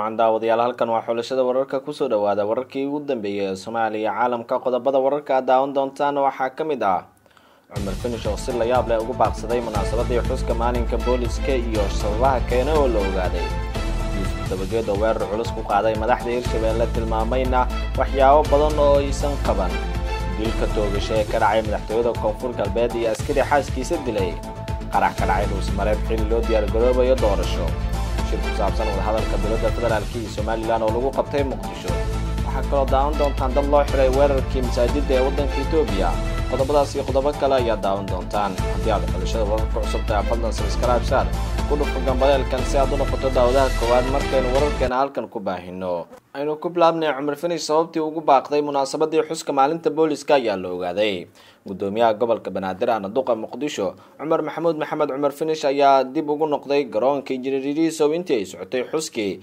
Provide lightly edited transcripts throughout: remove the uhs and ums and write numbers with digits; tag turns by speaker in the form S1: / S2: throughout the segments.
S1: wacan daawadayaal halkan waa xulashada wararka kusoo dhawaada wararkii ugu dambeeyay ee Soomaaliya caalamka qodobada wararka daawan doontaan waxaa kamid ah Cumar Finish oo si la yaab leh ugu baaqsaday munaasabadii xuska maalinka booliska iyo sababaha keenay oo la ogaaday dabageed oo weerar culus ku qaaday madaxda Hirshabelle tilmaamayna waxyaabo badan oo aysan qaban dilka toogasho ee ka dhacay madaxtooyada Koonfur Galbeed iyo askari xaaskiisa dilay qarax ka dhacay Dhuusamareeb xilli loo diyaar garoobayo doorasho shirku saabsan wadahadalka dowladda federaalka iyo Somaliland oo lagu qabtay Muqdisho waxaa kaloo daawan doontaan dad loo xiray weerarkii masaajidda ee waddanka Itoobiya qodobadaas iyo qodobo kale ayaa daawan doontaan haddii aad xulashada wararka cusub tahay fadlan subscribe saar ku dhufo gambaleelkan si aad u noqoto daawadaha koowaad markaynu wararkeena halkan ku baahino aynu ku bilaabnay Cumar Finish sababtii ugu baaqday munaasabadii xuska maalinta booliska ayaa la ogaaday gudoomiyaha gobolka Banaadir ana duqa Muqdisho Cumar Maxamuud Maxamed Cumar Finish ayaa dib ugu noqday garoonka Injineeriso intii ay socotay xuskii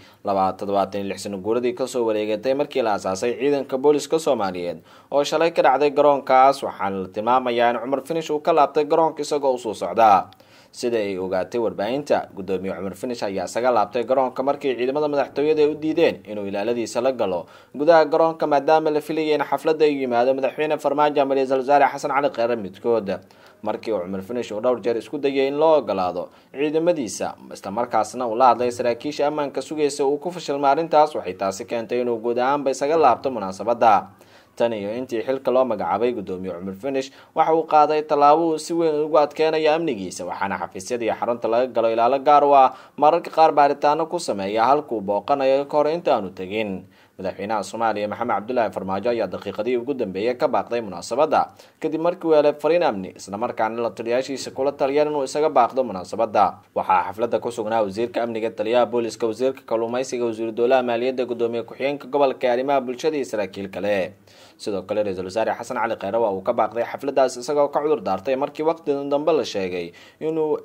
S1: 27 sano guuradii ka soo wareegatay markii la aasaasay ciidanka booliska Soomaaliyeed oo shalay ka dhacday garoonkaas waxaan la tilmaamayaa in Cumar Finish uu ka laabtay garoonka isagoo soo socda sida ay ogaatay warbaahinta gudoomiyaha Cumar Finish ayaa isaga laabtay garoonka markii ciidamada madaxtooyada ay u diideen inuu ilaaladiisa la galo gudaha garoonka maadaama la filayay in xafladda ay yimaado madaxweyne Farmaajo ama Ra'iisul Wasaare Xasan Cali Khayre midkood markii Cumar Finish uu dhowr jeer isku dayay in loo ogolaado ciidamadiisa isla markaasna uu la hadlay saraakiisha ammaanka sugaysa uu ku fashilmay arrintaas waxay taasi keentay inuu guud ahaanba isaga laabto munaasabadda tan iyo intii xilka loo magacaabay gudoomiye Cumar Finish waxa uu qaaday talaabo si weyn ugu adkeynaya amnigiisa waxaana xafiisyada iyo xarunta laga galo ilaalo gaar ah mararka qaar baaritaano ku sameeya halkuu booqanayo ka hor inta aanu tagin madaxweynaha Soomaaliya Maxamed Cabdullaahi Farmaajo ayaa daqiiqadii ugu dambeeyay ka baaqday munaasabadda kadib markii uu helay fariin amni isla markaana la taliyaashiisa kula taliyay inuu isaga baaqdo munaasabadda waxaa xafladda ku sugnaa wasiirka amniga taliyaha booliska wasiirka kalluumaysiga wasiir dowladda maaliyadda gudoomiye ku-xigeenka gobolka arrimaha bulshada iyo saraakiil kale sidoo kale Ra'iisul Wasaare Xasan Cali Khayre uu ka baaqday xafladdaas isagoo ka cudur daartay markii waqtigan dambe la sheegay inuu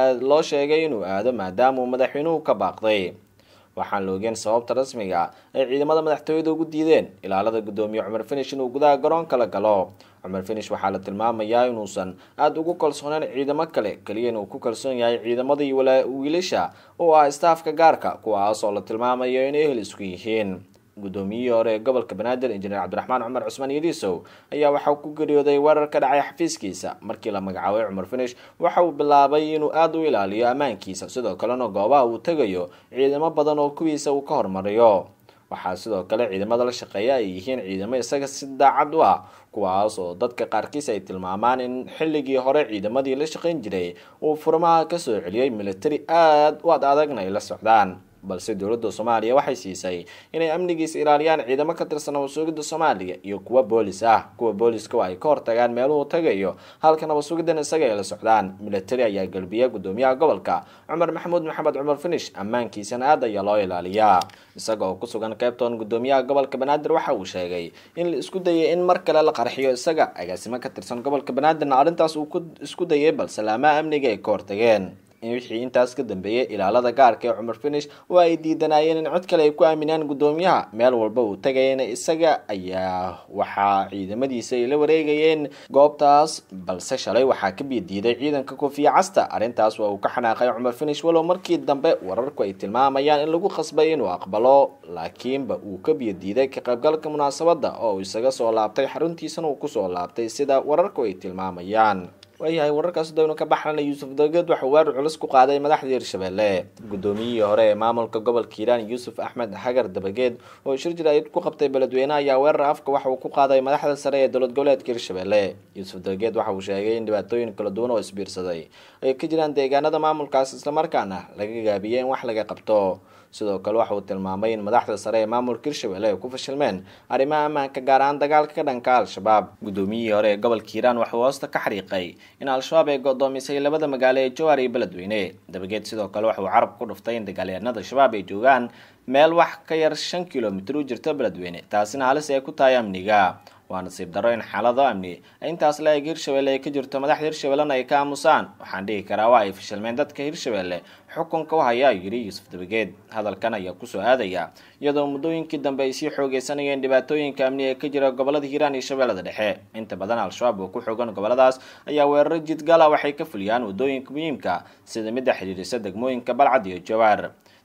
S1: aado maadaama uu madaxweynuhu ka baaqday waxaan la ogeyn sababta rasmiga ay ciidamada madaxtooyada ugu diideen ilaalada gudoomiye Cumar Finish inuu gudaha garoonka la galo Cumar Finish waxaa la tilmaamayaa inuusan aad ugu kalsoonaan ciidamo kale kaliya inuu ku kalsoon yahay ciidamadii wiilasha oo ah staafka gaarka kuwaas oo la tilmaamayo inay hel isku yihiin gudoomiye hore gobolka Banaadir Injineer Cabdiraxmaan Cumar Cusmaan Yariisow ayaa waxa ku geeriyooday weerar ka dhacay xafiiskiisa markii la magacaabay Cumar Finish waxa uu bilaabay inuu aad u ilaaliyo ammaankiisa sidoo kalena goobaha uu tagayo ciidamo badan oo kuwiisa uu ka hormariyo waxaa sidoo kale ciidamada la shaqeeya ay yihiin ciidamo isaga si daacad u ah kuwaas oo dadka qaarkiis ay tilmaamaan in xilligii hore ciidamadii la shaqeyn jiray uu furmaha ka soo celiyay military aad u adagna ay la socdaan balse dowladda Soomaaliya waxay siisay inay amnigiisa ilaaliyaan ciidamo ka tirsan wasaaradda Soomaaliya iyo kuwa boolis ah kuwa booliska ay ka hortagaan meeluhu tagayo halka wasaaraddan isaga ay la socdaan military ayaa galbiya gudoomiyaha gobolka Cumar Maxamuud Maxamed Cumar Finish ammaankiisana aad ayaa loo ilaaliyaa isaga oo ku sugan qaybtoon gudoomiyaha gobolka Banaadir waxa uu sheegay in la isku dayay in mar kale la qarxiyo isaga agaasimo ka tirsan gobolka Banaadir arrintaas uu isku dayay balse laamaha amniga ay ka hortageen wixii intaas ka dambeeyay ilaalada gaarka ee Cumar Finish oo ay diidanayeen in cid kale ay ku aaminaan gudoomiyaha meel walba uu tagayna isaga ayaa waxa ciidamadiisa ay la wareegayeen goobtaas balse shalay waxa ka diiday ciidanka koofiya casta arrintaas waa uu ka xanaaqay Cumar Finish walow markii dambe wararku ay tilmaamayaan in lagu khasbay inuu aqbalo laakiinba uu ka diiday ka qaybgalka munaasabadda oo isaga soo laabtay xaruntiisana uu ku soo laabtay sida wararku ay tilmaamayaan wayahay wararkaas dawna ka baxnaa Yuusuf Dabageed waxa weerar culus ku qaaday madaxda Hirshabelle gudoomiyihii hore ee maamulka gobolka Hiiraan Yuusuf Axmed Hagar Dabageed oo shir jiraayad ku qabtay beledweynaha ayaa weerar afka waxa uu ku qaaday madaxda sare ee dowlad goboleedka Hirshabelle Yuusuf Dabageed waxa uu sheegay in dhibaatooyin kala duwan oo isbiirsaday ay ka jiraan deegaanada maamulkaas isla markaana laga gaabiyay in wax laga qabto sidoo kale waxa uu tilmaamay in madaxda sare ee maamulka Hirshabelle ay ku fashilmeen arrimaha ammaanka gaar ahaan dagaalka ka dhanka Al-Shabaab gudoomiyihii hore ee gobolka Hiiraan waxa uu hoosta ka xariiqay in Al-Shabaab ay go'doomisay labada magaalo ee Jowhar iyo Beledweyne Dabageed sidoo kale waxa uu carab ku dhuftay in dagaalyahanada Shabaab ay joogaan meel wax ka yar 5 kiiloomitir u jirta Beledweyne taasina halis ay ku tahay amniga waa nasiib darro in xaalado amni intaas la eeg Hirshabelle ay ka jirto madaxda Hirshabelle ay ka aamusaan waxaan dhihi karaa waa ay fashilmeen dadka Hirshabelle xukunka waxa yiri Yuusuf Dabageed hadalkan ayaa ku soo aadaya iyadoo muddooyinkii dambe ay sii xoogeysanayeen dhibaatooyinka amni ee ka jira gobolada Hiiraan iyo Shabeellada Dhexe inta badan Al-Shabaab oo ku xoogan goboladaas ayaa weerar jidgal ah waxay ka fuliyaan wadooyinka muhiimka sida mid xiriirisa degmooyinka Balcad iyo Jowhar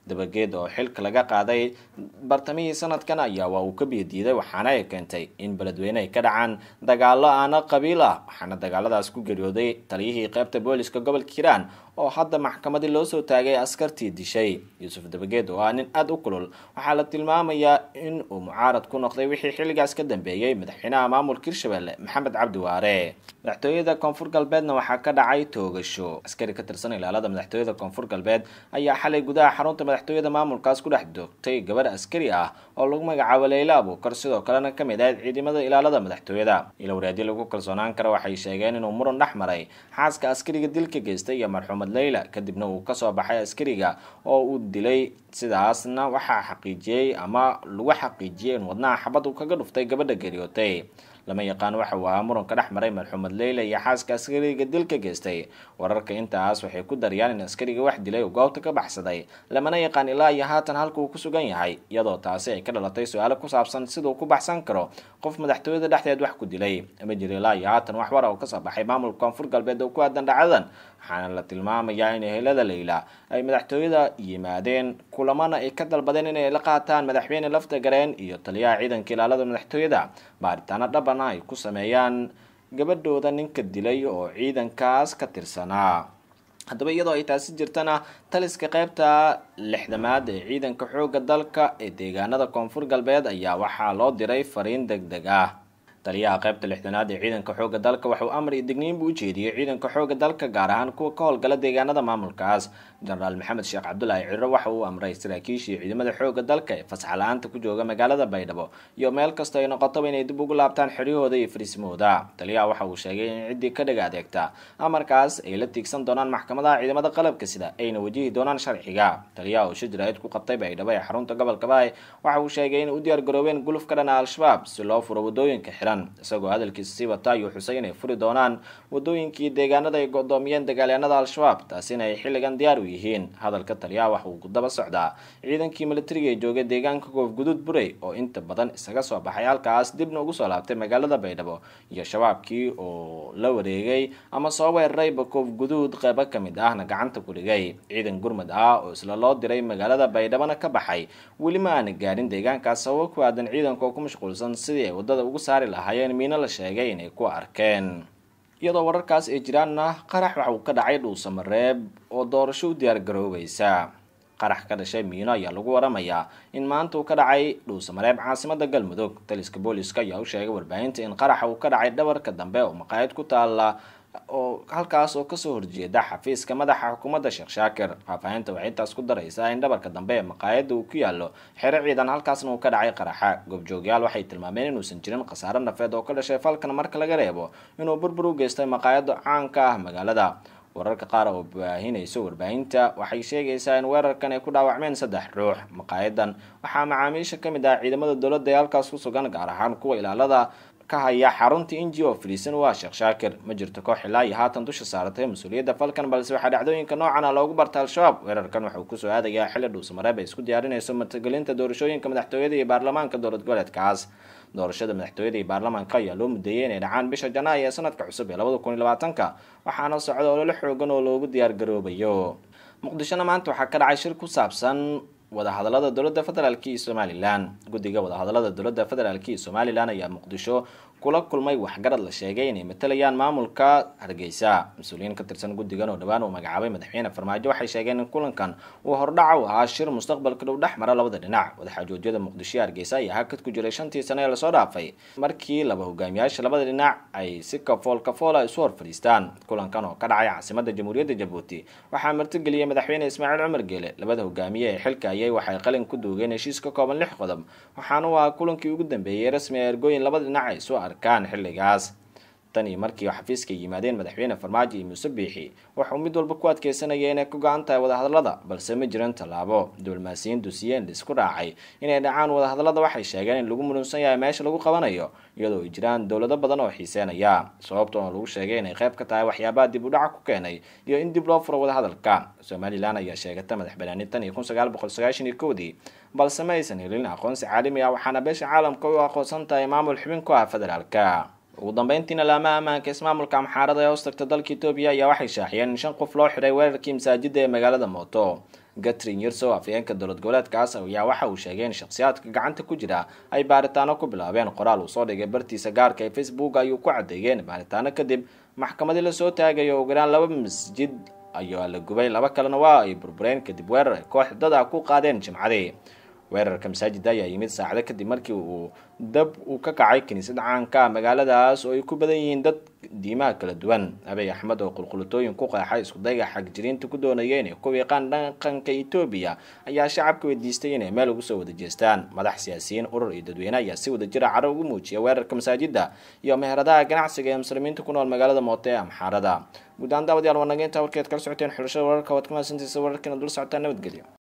S1: dabageed oo xilka laga qaaday bartamihii sanadkan ayaa waa uu ka biyadiiday waxaana ay keentay in beledweyne ay ka dhacaan dagaalo aana qabiil ah waxaana dagaaladaas ku geeriyooday taliyihii qaybta booliska gobolka hiiraan oo hadda maxkamadii loo soo taagay askartii dishay yuusuf dabageed oo ah nin aada u kulul waxaa la tilmaamayaa in uu mucaarad ku noqday wixii xilligaas ka dambeeyey madaxweynaha maamulka hirshabelle maxamed cabdi waare. madaxtooyada koonfur galbeedna waxaa ka dhacay toogasho askari ka tirsan ilaalada madaxtooyada koonfur galbeed ayaa xalay gudaha xarunta madaxtooyada maamulkaas ku dhex doogtay gabadh askari ah oo lagu magacaabo leyla abuukar sidoo kalena ka mid ahayd ciidamada ilaalada madaxtooyada. ilowraadii lagu kalsoonaan kara waxay sheegeen inuu muran dhex maray xaaska askariga dilka geystay iyo marxuumad leyla kadibna uu kasoo baxay askariga oo uu dilay sidaasna waxaa xaqiijiyey ama lagu xaqiijiyey in wadnaha xabad uu kaga dhuftay gabadha geeriyootay. lama yaqaan waxa uu ahaa muranka dhex maray marxuumad leyla iyo xaaska askariga dilka geystay. wararka intaas waxay ku darayaan in askariga wax dilay uu goobta ka baxsaday lamana yaqaan ilaa iyo haatan halka uu ku sugan yahay iyadoo taasi ay ka dhalatay su-aalo ku saabsan siduu ku baxsan karo qof madaxtooyada dhexdeed wax ku dilay. ma jiro ilaa iyo haatan wax war oo kasoo baxay maamulka koonfur galbeed oo ku aadan dhacdadan waxaana la tilmaamayaa in ehelada leyla ay madaxtooyada yimaadeen kulamana ay ka dalbadeen inay la qaataan madaxweyne lafta gareen iyo taliyaha ciidanka ilaalada madaxtooyada baaritaano dhabana ay ku sameeyaan gabadhooda ninka dilay oo ciidankaas ka tirsanaa. haddaba iyadoo ay taasi jirtana taliska qaybta 6aad ee ciidanka xooga dalka ee deegaanada koonfur galbeed ayaa waxaa loo diray fariin degdeg ah. taliyaha qaybta 6aad ee ciidanka xooga dalka wuxuu amar iyo digniin buu u jeediyey ciidanka xooga dalka gaar ahaan kuwa ka howlgala deegaanada maamulkaas. jenaraal maxamed sheekh cabdulaahi ciro waxa uu amray saraakiishii ciidamada xooga dalka ee fasax la-aanta ku jooga magaalada baydhabo iyo meel kasta ay noqotaba inay dib ugu laabtaan xeryahooda iyo fariisimahooda. taliyaha waxa uu sheegay in ciddii ka dhaga adeegta amarkaas ay la tiigsan doonaan maxkamadaha ciidamada qalabka sida ayna wajihi doonaan sharciga. taliyaha oo shajaraid ku qabtay baydhabo ee xarunta gobolka baay waxa uu sheegay in u diyaar garoobeen guluf ka dhana al-shabaab si loo furo wadooyinka xiran. isagoo hadalkiisa sii wata ayuu xusay inay furi doonaan wadooyinkii deegaanada ay go'doomiyeen dagaalyahanada al-shabaab taasina ay xilligan diyaar u yihiin. hadalka taliyaha waxa uu daba socdaa ciidankii militariga ee joogay deegaanka koofguduud burey oo inta badan isaga soo baxay halkaas dibna ugu soo laabtay magaalada baydhabo iyo shabaabkii oo la wareegay ama soo weerarayba koofguduud qeybo ka mid ahna gacanta ku dhigay. ciidan gurmud ah oo isla loo diray magaalada baydhabona ka baxay weli ma aana gaarin deegaankaas sababo ku aadan ciidanka oo ku mashquulsan sidii ay wadada ugu saari lahaayeen miino la sheegay inay ku arkeen. iyadoo wararkaas ay jiraanna qarax waxa uu ka dhacay dhuusamareeb oo doorasho u diyaar garoobaysa. qarax ka dhashay miino ayaa lagu waramayaa in maanta uu ka dhacay dhuusamareeb caasimada galmudug. taliska booliska ayaa u sheegay warbaahinta in qaraxa uu ka dhacay dhabarka dambe oo maqaayad ku taala oo halkaas oo kasoo horjeeda xafiiska madaxa xukuumadda sheekh shaakir. faahfaahinta waxay intaas ku daraysaa in dhabarka dambe ee maqaayada uu ku yaalo xero ciidan halkaasna uu ka dhacay qaraxa. goobjoogyaal waxay tilmaameen inuusan jirin khasaare nafeed oo ka dhashay falkan marka laga reebo inuu burbur u geystay maqaayada caanka ah magaalada. wararka qaar oo baahinayso warbaahinta waxay sheegaysaa in weerarkan ay ku dhaawacmeen 3 ruux. maqaayadan waxaa macaamiisha ka mid ah ciidamada dowladda ee halkaas ku sugan gaar ahaan kuwa ilaalada ka haya xarunta NGO fariisan waa sheekh shaakir. ma jirto koox ilaa iyo haatan dusha saaratay mas-uuliyadda falkan balse waxaa dhacdooyinka noocan ah loogu barta al-shabaab. weerarkan wuxuu kusoo aadayaa xilli dhuusamareeb ay isku diyaarinayso martigelinta doorashooyinka madaxtooyada iyo baarlamaanka dowlad goboleedkaas. doorashada madaxtooyada iyo baarlamaanka ayaa loo mudeeyay inay dhacaan bisha janaayo ee sanadka cusub ee 2020 waxaana socda olole xoogan oo loogu diyaar garoobayo. muqdishona maanta waxaa ka dhacay shir ku saabsan wadahadalada dowladda federaalka iyo Somaliland. guddiga wadahadalada dowladda federaalka iyo Somaliland ayaa muqdisho kula kulmay waxgarad la sheegay inay matalayaan maamulka Hargeysa. mas-uuliyiin ka tirsan guddigan oo dhawaan uu magacaabay madaxweyne Farmaajo waxay sheegeen in kulankan uu hordhac u ahaa shir mustaqbalka dhow dhex mara labada dhinac. wadaxaajoojyada muqdisho iyo Hargeysa ayaa hakad ku jiray 5tii sano ee la soo dhaafay markii laba hogaamiyaasha labada dhinac ay si kafool isu hor fadhiistaan. kulankan oo ka dhacay caasimadda jamhuuriyadda Jabuuti waxaa martigeliyay madaxweyne Ismaaciil Cumar Geele. labada hogaamiye ee xilka ayay waxay qalin ku duugeen heshiis ka kooban 6 qodob waxaana waa kulankii ugu dambeeyay rasmi ee ergooyin labada dhinac ay soo arkaan xilligaas. tani markii xafiiska yimaadeen madaxweyne Farmaajo iyo Muuse Biixi wuxuu mid walba ku adkeysanayay inay ku go'an tahay wadahadalada balse ma jiran talaabo. diblomaasiyiin dusiyeen isku raacay inay dhacaan wadahadalada waxay sheegeen in lagu muransan yahay meesha lagu qabanayo iyadoo ay jiraan dowlado badan oo xiiseenaya sababtoo lagu sheegay inay qayb ka tahay waxyaabaha dib u dhac ku keenay iyo in dib loo furo wadahadalka. Somaliland ayaa sheegatay madaxbannaanida 1991 balse ma aysan helin aqoonsi caalami ah waxaana beesha caalamka u aqoonsan tahay maamul xubin ku ah federaalka. ugu dambeyntiina laamaha ammaanka ismaamulka amxaarada ee hoostagta dalka Itoobiya ayaa waxay shaaciyeen in 5 qof loo xiray weerarkii masaajidda ee magaalada Mooto. Catherine Yerso afhayeenka dowlad goboleedkaas ayaa waxa uu sheegay in shakhsiyaadka gacanta ku jira ay baaritaano ku bilaabeen. Qoraal uu soo dhigay bartiisa gaarka ee Facebook ayuu ku cadeeyay baaritaano kadib maxkamadii la soo taagayo ugu yaraan 2 masjid ayaa la gubay, 2 kalena waa ay burbureen kadib weerar ay koox dad ah ku qaadeen Jimcadii. weerarka masaajidda ayaa yimid saacado kadib markii uu dab ka kacay kaniisad caanka magaaladaas oo ay ku badan yihiin dad diimaha kala duwan. Abiy Ahmed oo qulqulutooyin ku qeexay isku dayga xagjiriinta ku doonayay inay ku wiiqaan dhaqanka Itoobiya ayaa shacabka weydiistay inay meel ugu soo wada jeestaan. Madax siyaasiyiin, urur iyo dadweyne ayaa si wada jir ah carro ugu muujiyay weerarka masaajidda iyo meheradaha ganacsiga ee muslimiinta ku nool magaalada Moote ee Amxaarada. guud ahaan daawadayaal wanaagga intaa warkeed kala socoteen xulashada wararka waad ka mahadsantahay wararkana dul socotaan. nabadgelyo.